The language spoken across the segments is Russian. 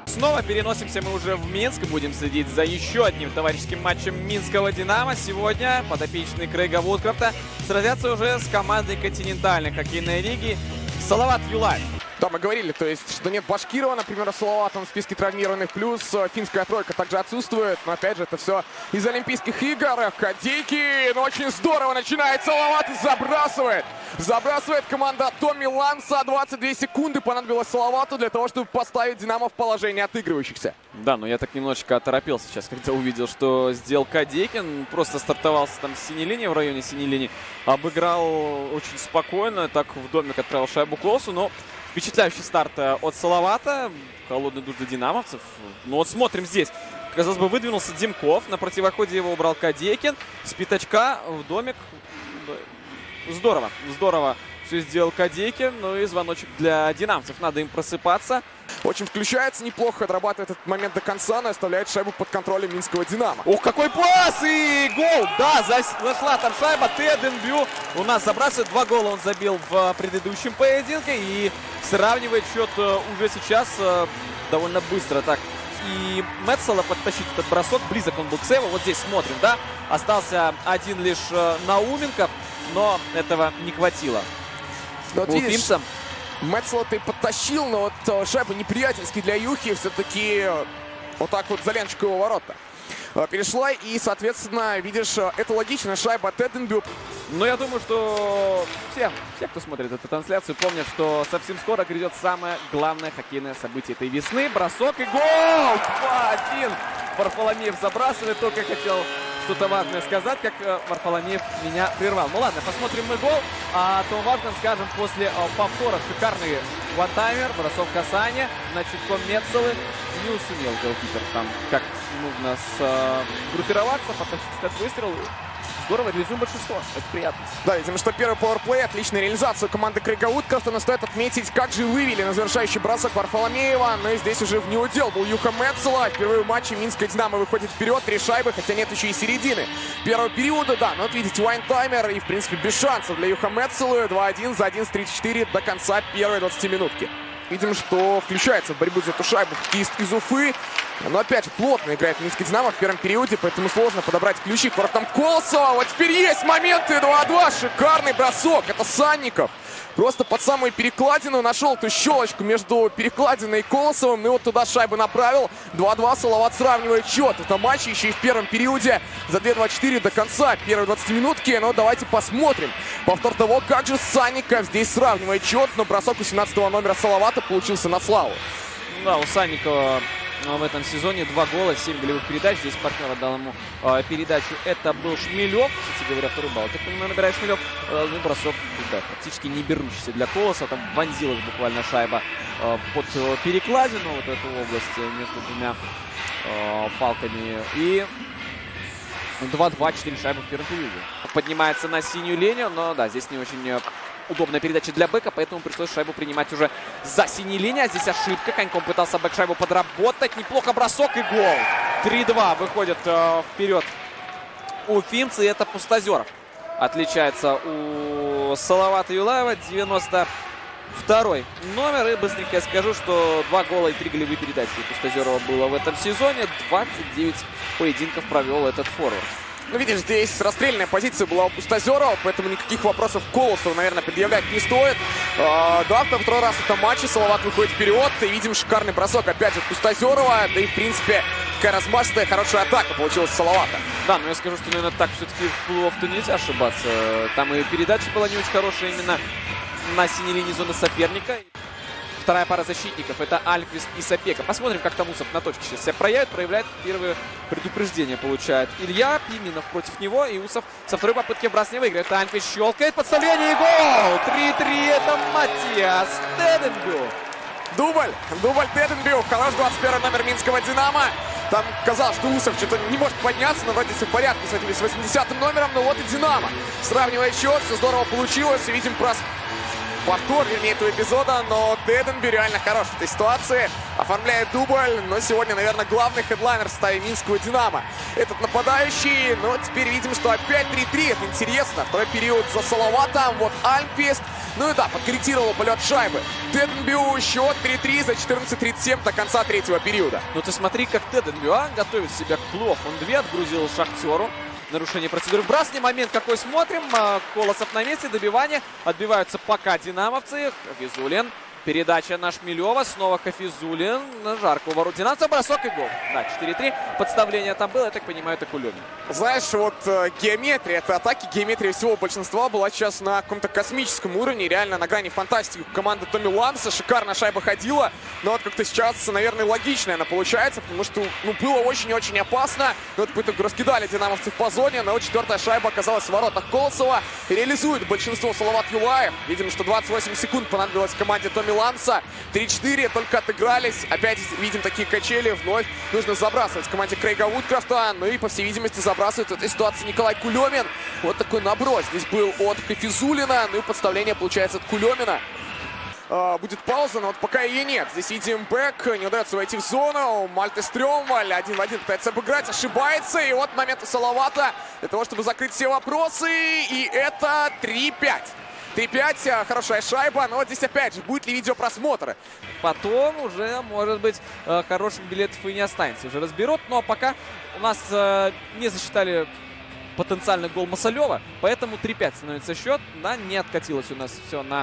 Снова переносимся мы уже в Минск. Будем следить за еще одним товарищеским матчем минского «Динамо». Сегодня подопечные Крейга Вудкрафта сразятся уже с командой континентальной хоккейной лиги Салават Юлаев. Да, мы говорили, то есть, что нет Башкирова, например, Салавата в списке травмированных, плюс финская тройка также отсутствует. Но опять же, это все из Олимпийских игр. Кадейки, но очень здорово начинает Салават и забрасывает. Забрасывает команда Томми Ланса. 22 секунды понадобилось Салавату для того, чтобы поставить «Динамо» в положение отыгрывающихся. Да, но я так немножечко оторопился сейчас, когда увидел, что сделал Кадейкин. Просто стартовался там с синей линии, в районе синей линии. Обыграл очень спокойно, так в домик отправил шайбу Клоусу, но впечатляющий старт от Салавата. Холодный душ для динамовцев. Ну вот смотрим здесь. Казалось бы, выдвинулся Димков. На противоходе его убрал Кадейкин. С пятачка в домик. Здорово. Здорово все сделал Кадейкин. Ну и звоночек для динамовцев. Надо им просыпаться. Очень включается неплохо, отрабатывает этот момент до конца, но оставляет шайбу под контролем минского «Динамо». Ох, какой пас! И гол! Да, зашла там шайба. Теденбю у нас забрасывает. 2 гола он забил в предыдущем поединке. И сравнивает счет уже сейчас довольно быстро. Так, и Метсела подтащить этот бросок. Близок он был к сейву. Вот здесь смотрим, да? Остался один лишь Науменков, но этого не хватило. Но вот видишь, Метсела ты подтащил, но вот шайба неприятельски для Юхи все-таки вот так вот за ленточку его ворота перешла. И, соответственно, видишь, это логично, шайба Теденбю. Но я думаю, что все, кто смотрит эту трансляцию, помнят, что совсем скоро грядет самое главное хоккейное событие этой весны. Бросок и гол! 2-1. Варфоломеев забрасывает. Только хотел что-то важное сказать, как Варфоломеев меня прервал. Ну ладно, посмотрим мы гол. А о том важном скажем после повтора. Шикарный вантаймер, бросок касания. Значит, Метселы не сумел голкипер там как нужно сгруппироваться, потащить этот выстрел. Здорово, реализуем большинство. Это приятно. Да, видимо, что первый пауэрплей, отличная реализация команды Крейга Вудкрафта, но стоит отметить, как же вывели на завершающий бросок Варфоломеева. Но и здесь уже в неудел был Юха Метсела. Впервые в матче минская «Динамо» выходит вперед, 3 шайбы, хотя нет еще и середины первого периода. Да, но вот видите, вайн-таймер и, в принципе, без шансов для Юха Метселы. 2-1 за 11-34 до конца первой 20-минутки. Видим, что включается в борьбу за эту шайбу хоккеист из Уфы. Но опять же, плотно играет минский «Динамо» в первом периоде, поэтому сложно подобрать ключи к воротам Колосова. Вот теперь есть моменты. 2-2. Шикарный бросок. Это Санников. Просто под самую перекладину нашел эту щелочку между перекладиной и Колосовым. И вот туда шайбу направил. 2-2. Салават сравнивает счет. Это матч еще и в первом периоде. За 2-2-4 до конца первой 20-минутки. Но давайте посмотрим повтор того, как же Санников здесь сравнивает счет. Но бросок у 17-го номера Салавата получился на славу. Да, у Санникова в этом сезоне 2 гола, 7 голевых передач. Здесь партнер отдал ему передачу. Это был Шмелев. Кстати говоря, второй балл. Так понимаю, набирает Шмелев. Ну, бросок да, практически не берущийся для Колоса. Там вонзилась буквально шайба под перекладину. Вот эту область между двумя палками. И 2-2, 4 шайбы в первом периоде. Поднимается на синюю линию, но да, здесь не очень удобная передача для бэка, поэтому пришлось шайбу принимать уже за синей линией. А здесь ошибка. Коньком пытался бэк шайбу подработать. Неплохо бросок и гол. 3-2 выходят вперед уфимцы. И это Пустозеров отличается у Салавата Юлаева. 92-й номер. И быстренько я скажу, что 2 гола и 3 голевые передачи у Пустозерова было в этом сезоне. 29 поединков провел этот форвард. Ну, видишь, здесь расстрельная позиция была у Пустозерова, поэтому никаких вопросов к Колосову, наверное, предъявлять не стоит. Да, второй раз в этом матче Салават выходит вперед, и видим шикарный бросок, опять же, Пустозерова, да и, в принципе, такая размашистая, хорошая атака получилась у Салавата. Да, но я скажу, что, наверное, так все-таки в плей-офф-то нельзя ошибаться. Там и передача была не очень хорошая именно на синей линии зоны соперника. Вторая пара защитников — это Альквист и Сапека. Посмотрим, как там Усов на точке сейчас себя проявляет первые предупреждения получает Илья Пименов против него, и Усов со второй попытки вбрасывания выиграет. Альквист щелкает, подставление и гол! 3-3, это Матиас Теденбю. Дубль Теденбю, хорош 21 номер минского «Динамо». Там казалось, что Усов что-то не может подняться, но вроде все в порядке с этим 80-м номером, но вот и «Динамо». Сравнивает счет, все здорово получилось, и видим повтор, вернее, этого эпизода, но Теденбю реально хорош в этой ситуации, оформляет дубль, но сегодня, наверное, главный хедлайнер в составе минского «Динамо». Этот нападающий, но теперь видим, что опять 3-3, это интересно. Второй период за Салаватом, вот Альмпест, Ну и да, подкорректировал полет шайбы. Теденбю, счет 3-3 за 14:37 до конца третьего периода. Ну ты смотри, как Теденбю готовит себя к плей-офф. Он 2 отгрузил Шахтеру. Нарушение процедуры вбрасывания. Момент какой смотрим. Колосов на месте. Добивание. Отбиваются пока динамовцы. Хафизулин. Передача на Шмелева. Снова Хафизулин. Жарко у ворот динамовцев. Бросок и гол. Да, 4-3. Подставление там было. Я так понимаю, это Кулемин. Знаешь, вот геометрия этой атаки, геометрия всего большинства была сейчас на каком-то космическом уровне. Реально на грани фантастики. Команда Томми Ланса. Шикарно шайба ходила. Но вот как-то сейчас, наверное, логичная она получается. Потому что было очень-очень опасно. Но вот какой-то раскидали динамовцев по зоне. Но вот четвертая шайба оказалась в воротах Колосова. Реализует большинство Салават Юлаев. Видим, что 28 секунд понадобилось команде Томми Ланса. 3-4 только отыгрались. Опять видим такие качели. Вновь нужно забрасывать команде Крейга Вудкрафта. Ну и, по всей видимости, забрасывает в этой ситуации Николай Кулемин. Вот такой наброс здесь был от Хафизулина. Ну и подставление получается от Кулемина. Будет пауза, но вот пока ее нет. Здесь видим бэк, не удается войти в зону. Мальте Стрёмваль 1 в 1 пытается обыграть, ошибается. И вот момент у Салавата для того, чтобы закрыть все вопросы. И это 3-5. 3-5, хорошая шайба, но вот здесь опять же, будет ли видеопросмотр? Потом уже, может быть, хороших билетов и не останется. Уже разберут, но пока у нас не засчитали потенциальный гол Масалева, поэтому 3-5 становится счет. Да, не откатилось у нас все на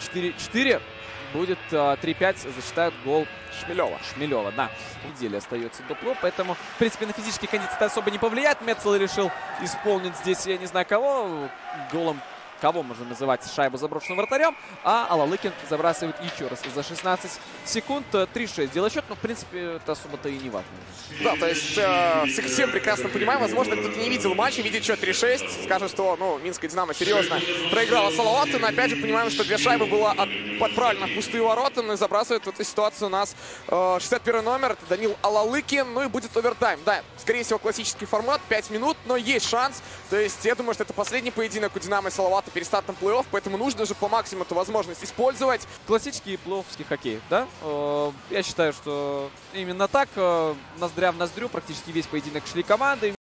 4-4. Будет 3-5, засчитают гол Шмелева, да. В неделе остается до плей-офф, поэтому, в принципе, на физические кондиции это особо не повлияет. Метцел решил исполнить здесь, я не знаю кого, голом. Кого можно называть шайбу заброшенным вратарем, а Алалыкин забрасывает еще раз за 16 секунд. 3-6 делает счет, но в принципе это особо-то и не важно. Да, то есть всем прекрасно понимаем, возможно, кто-то не видел матча, видит счет 3-6, скажет, что, ну, Минская Динамо серьезно проиграла Салавату, но опять же понимаем, что 2 шайбы было подправлено в пустые ворота, но и забрасывает в эту ситуацию у нас 61 номер, это Данил Алалыкин, ну и будет овертайм. Да, скорее всего, классический формат, 5 минут, но есть шанс, то есть я думаю, что это последний поединок у Динамо и Салавата перед стартом плей-офф, поэтому нужно же по максимуму эту возможность использовать. Классический плей-оффский хоккей, да? Я считаю, что именно так, ноздря в ноздрю, практически весь поединок шли команды.